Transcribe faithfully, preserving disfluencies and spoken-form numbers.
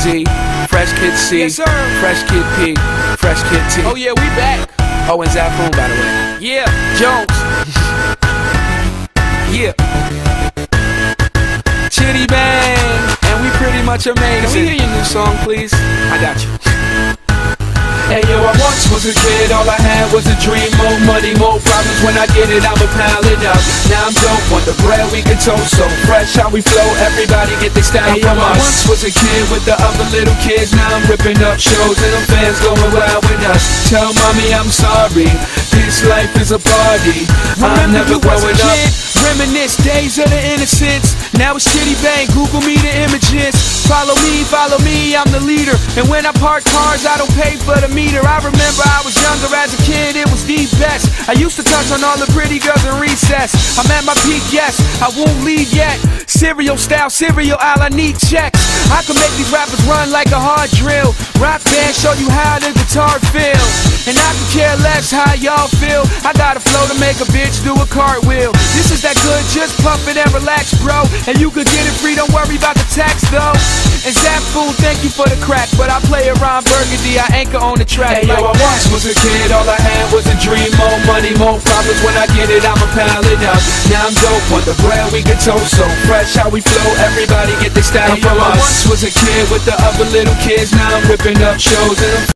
Z, Fresh Kid C, Yes, sir. Fresh Kid P, Fresh Kid T. Oh yeah, we back. Oh, and Zafoon, by the way. Yeah, Jones. Yeah. Chitty Bang, and we pretty much amazing. Can we hear your new song, please? I got you. Hey yo, I once was a kid, all I had was a dream. More money, more problems, when I get it, I'ma pile it up. Now I'm dope, want the bread we can toast. So fresh how we flow, everybody get their style hey, from yo, us. I once was a kid with the other little kids. Now I'm ripping up shows and them fans going wild with us. Tell mommy I'm sorry, this life is a party. I'm never growing up. Reminisce days of the innocence. Now it's Chitty Bang, Google me the images. Follow me, follow me, I'm the leader. And when I park cars, I don't pay for the meter. I remember I was younger as a kid, it was the best. I used to touch on all the pretty girls in recess. I'm at my peak, yes, I won't leave yet. Cereal style, cereal aisle, I need checks. I can make these rappers run like a hard drill. Rock band, show you how the guitar feels. And I can care less how y'all feel. I got a flow to make a bitch do a cartwheel. This is that good, just pump it and relax, bro. And you could get it free, don't worry about the tax, though. And Zafoon, thank you for the crack, but I play around Burgundy, I anchor on the track. Hey like yo, I that. once was a kid, all I had was a dream. More money, more problems, when I get it, I'ma pile it up. Now I'm dope, want the bread we can toast. So fresh how we flow, everybody get their style hey, from yo, us. I once was a kid with the other little kids. Now I'm ripping up shows and I'm